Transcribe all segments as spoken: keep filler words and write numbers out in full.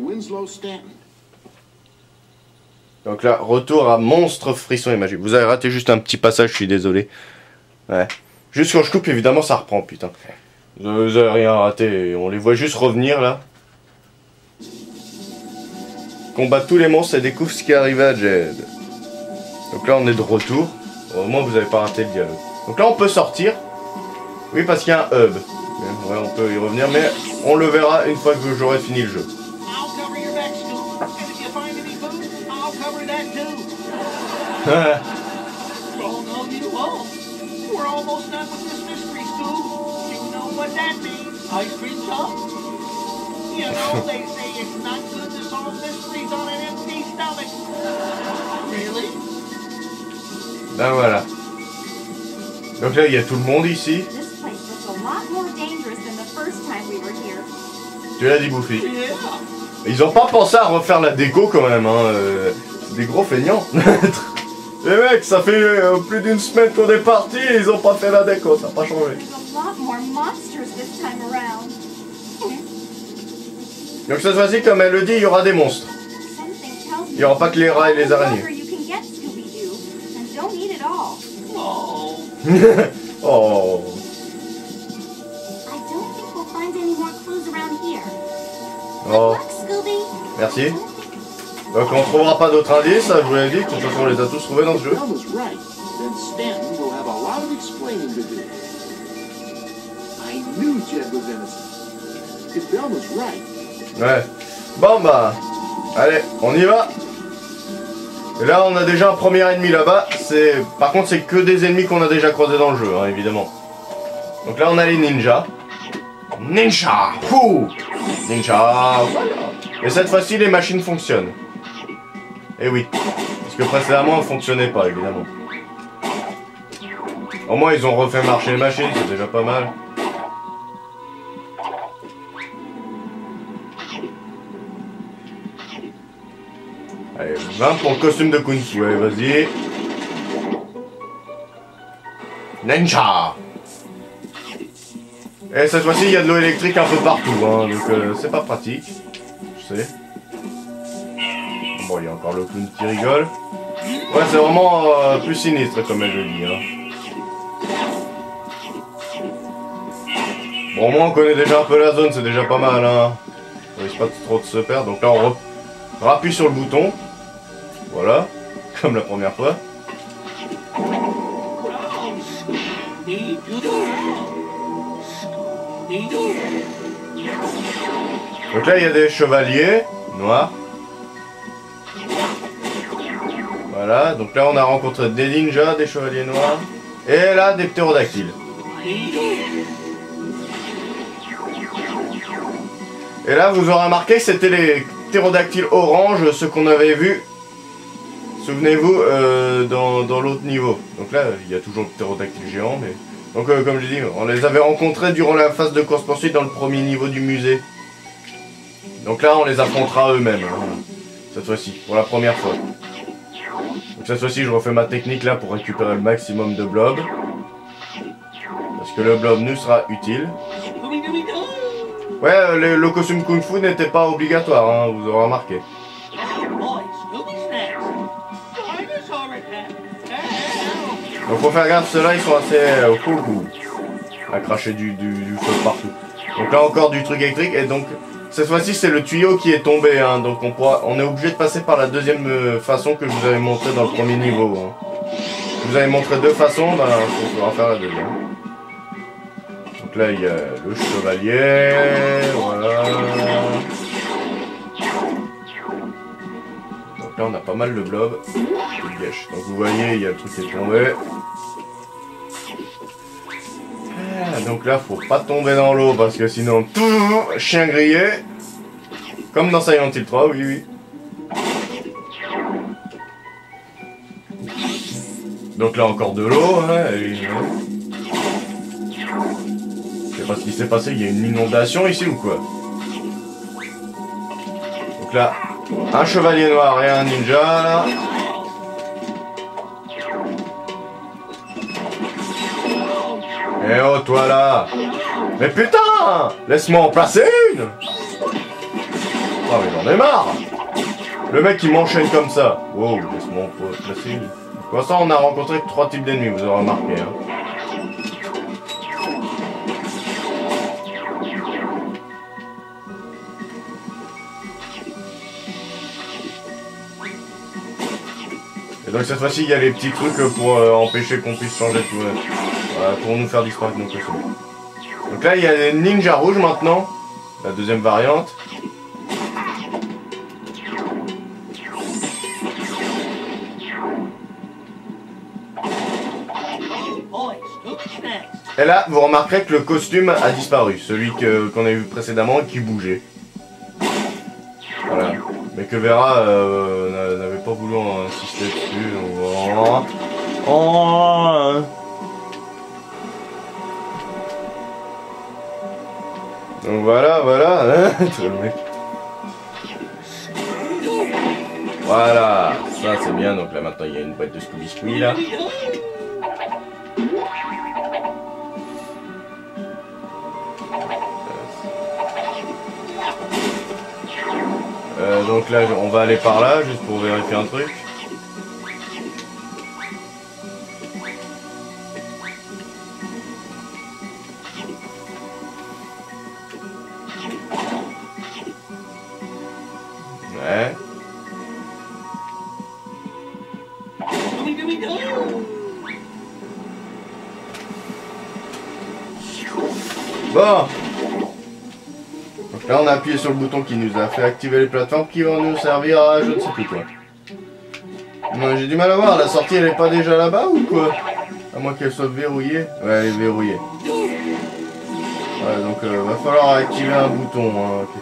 Winslow Stanton. Donc là, retour à Monstre, Frisson et Magie. Vous avez raté juste un petit passage, je suis désolé. Ouais. Juste quand je coupe, évidemment, ça reprend, putain. Vous avez rien raté, on les voit juste revenir, là. Combattre tous les monstres et découvre ce qui est arrivé à Jed. Donc là, on est de retour. Au moins, vous n'avez pas raté le dialogue. Donc là, on peut sortir. Oui, parce qu'il y a un hub. Ouais, on peut y revenir, mais on le verra une fois que j'aurai fini le jeu. Oh no, you won't. We're almost done with this mystery, Scoob. You know what that means? Ice cream cup? You know, they say it's not good to solve mysteries on an empty stomach. Really? Ben voilà. Donc là, il y a tout le monde ici. This place looks a lot more dangerous than the first time we were here. Tu l'as dit, Bouffi. Yeah. Ils ont pas pensé à refaire la déco quand même, hein. Euh, des gros feignants. Les mecs, ça fait euh, plus d'une semaine qu'on est parti et ils ont pas fait la déco, ça n'a pas changé. Donc cette fois-ci, comme elle le dit, il y aura des monstres. Il n'y aura pas que les rats et les araignées. Oh. Oh. Merci. Donc on ne trouvera pas d'autres indices, je vous l'ai dit, de toute façon on les a tous trouvés dans ce jeu. Ouais. Bon bah, allez, on y va. Et là on a déjà un premier ennemi là-bas. C'est, par contre c'est que des ennemis qu'on a déjà croisés dans le jeu, hein, évidemment. Donc là on a les ninjas. Ninja, fou. Ninja. Et cette fois-ci les machines fonctionnent. Eh oui, parce que précédemment, elles ne fonctionnaient pas, évidemment. Au moins, ils ont refait marcher les machines, c'est déjà pas mal. Allez, vingt pour le costume de Kung Fu, allez, vas-y. Ninja! Et cette fois-ci, il y a de l'eau électrique un peu partout, hein, donc euh, c'est pas pratique, je sais. Bon, il y a encore le clown qui rigole. Ouais, c'est vraiment euh, plus sinistre, comme elle le dit. Hein. Bon, au moins, on connaît déjà un peu la zone, c'est déjà pas mal. Hein. On risque pas trop de se perdre. Donc là, on rappuie sur le bouton. Voilà, comme la première fois. Donc là, il y a des chevaliers noirs. Voilà, donc là on a rencontré des ninjas, des chevaliers noirs, et là des ptérodactyles. Et là vous aurez remarqué que c'était les ptérodactyles orange, ceux qu'on avait vus, souvenez-vous, euh, dans, dans l'autre niveau. Donc là il y a toujours le ptérodactyle géant, mais... Donc euh, comme je dis, on les avait rencontrés durant la phase de course-poursuite dans le premier niveau du musée. Donc là on les affrontera eux-mêmes, hein, cette fois-ci, pour la première fois. Donc cette fois-ci je refais ma technique là pour récupérer le maximum de blobs. Parce que le blob nous sera utile. Ouais, le, le costume Kung Fu n'était pas obligatoire, hein, vous aurez remarqué. Donc faut faire gaffe, ceux-là ils sont assez euh, cool, à cracher du, du, du feu partout. Donc là encore du truc électrique et donc cette fois-ci c'est le tuyau qui est tombé, hein, donc on, pourra, on est obligé de passer par la deuxième euh, façon que je vous avais montré dans le premier niveau. Hein. Je vous avais montré deux façons, ben il faudra faire la deuxième. Donc là il y a le chevalier, voilà. Donc là on a pas mal de blobs. Donc vous voyez il y a le truc qui est tombé. Ah, donc là faut pas tomber dans l'eau parce que sinon tout chien grillé. Comme dans Silent Hill trois, oui oui. Donc là encore de l'eau, hein, et... je sais pas ce qui s'est passé, il y a une inondation ici ou quoi? Donc là, un chevalier noir et un ninja là. Eh oh toi là! Mais putain! Laisse-moi en placer une! Oh mais j'en ai marre. Le mec il m'enchaîne comme ça. Wow, laisse-moi placer. Pour l'instant on a rencontré que trois types d'ennemis, vous aurez remarqué. Hein. Et donc cette fois-ci il y a les petits trucs pour euh, empêcher qu'on puisse changer de tout. Euh, voilà, pour nous faire disparaître nos costumes. Donc là il y a les ninjas rouges maintenant. La deuxième variante. Et là, vous remarquerez que le costume a disparu, celui que qu'on a vu précédemment et qui bougeait. Voilà. Mais que Vera euh, n'avait pas voulu insister dessus. Donc, oh. Oh. Donc voilà, voilà. Le mec. Voilà, ça c'est bien. Donc là maintenant il y a une boîte de Scooby Scooby là. Euh, donc là on va aller par là juste pour vérifier un truc. Ouais. Bon. Donc là on a appuyé sur le bouton qui nous a fait activer les plateformes qui vont nous servir à je ne sais plus quoi. Non, j'ai du mal à voir, la sortie elle est pas déjà là-bas ou quoi? À moins qu'elle soit verrouillée. Ouais, elle est verrouillée. Ouais, donc euh, va falloir activer un bouton. Hein, okay.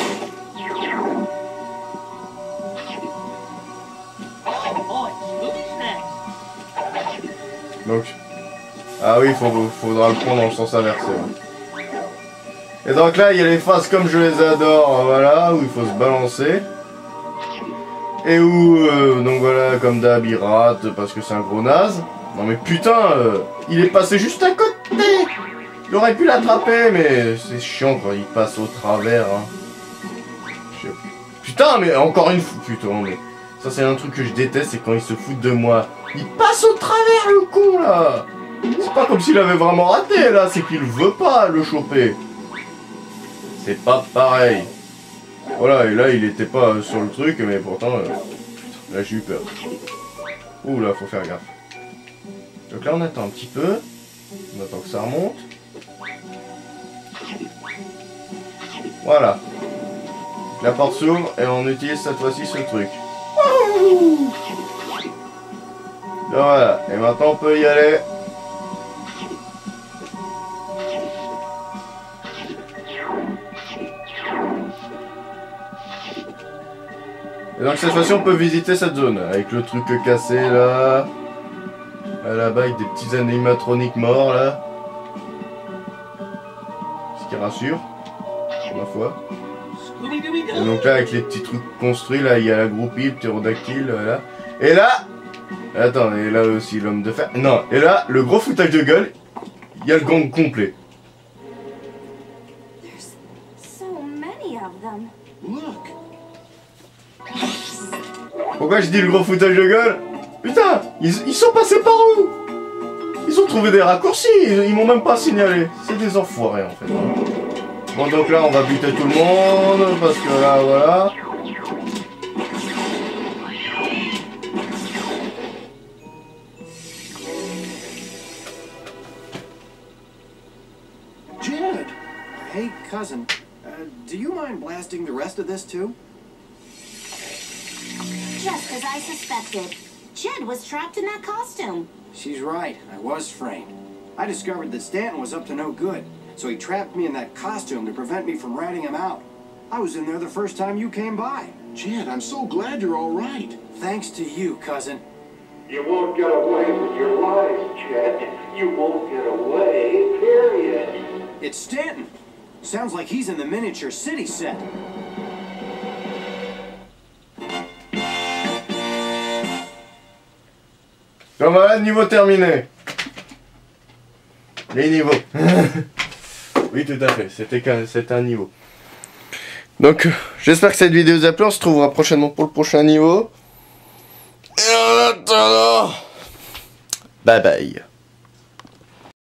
Donc, ah oui, il faudra le prendre dans le sens inversé. Ouais. Et donc là, il y a les phases comme je les adore, voilà, où il faut se balancer. Et où, euh, donc voilà, comme d'hab, il rate parce que c'est un gros naze. Non mais putain, euh, il est passé juste à côté. Il aurait pu l'attraper, mais c'est chiant quand il passe au travers. Hein. Putain, mais encore une fois, putain, mais ça c'est un truc que je déteste, c'est quand il se fout de moi. Il passe au travers, le con, là. C'est pas comme s'il avait vraiment raté, là, c'est qu'il veut pas le choper. C'est pas pareil. Voilà, et là, il était pas sur le truc, mais pourtant, euh, là, j'ai eu peur. Ouh, là, faut faire gaffe. Donc là, on attend un petit peu. On attend que ça remonte. Voilà. La porte s'ouvre et on utilise cette fois-ci ce truc. Voilà, et maintenant on peut y aller. Et donc cette fois-ci on peut visiter cette zone avec le truc cassé là. Là-bas avec des petits animatroniques morts là. Ce qui rassure, pour ma foi. Et donc là avec les petits trucs construits là, il y a la groupie, le ptérodactyle là. Et là, attends, et là aussi l'homme de fer. Non, et là le gros foutage de gueule, il y a le gang complet. There's so many of them. Look. Pourquoi je dis le gros foutage de gueule? Putain, ils, ils sont passés par où? Ils ont trouvé des raccourcis, ils, ils m'ont même pas signalé. C'est des enfoirés en fait. Bon donc là on va buter tout le monde, parce que là voilà. Jed! Hey, cousin, uh, do you mind blasting the rest of this too? Just as I suspected. Jed was trapped in that costume. She's right, I was framed. I discovered that Stanton was up to no good, so he trapped me in that costume to prevent me from ratting him out. I was in there the first time you came by. Jed, I'm so glad you're all right. Thanks to you, cousin. You won't get away with your lies, Jed. You won't get away, period. It's Stanton. Sounds like he's in the miniature city set. Comme voilà, niveau terminé. Les niveaux. Oui, tout à fait, c'était un niveau. Donc, euh, j'espère que cette vidéo vous a plu. On se retrouvera prochainement pour le prochain niveau. Et en attendant, bye bye.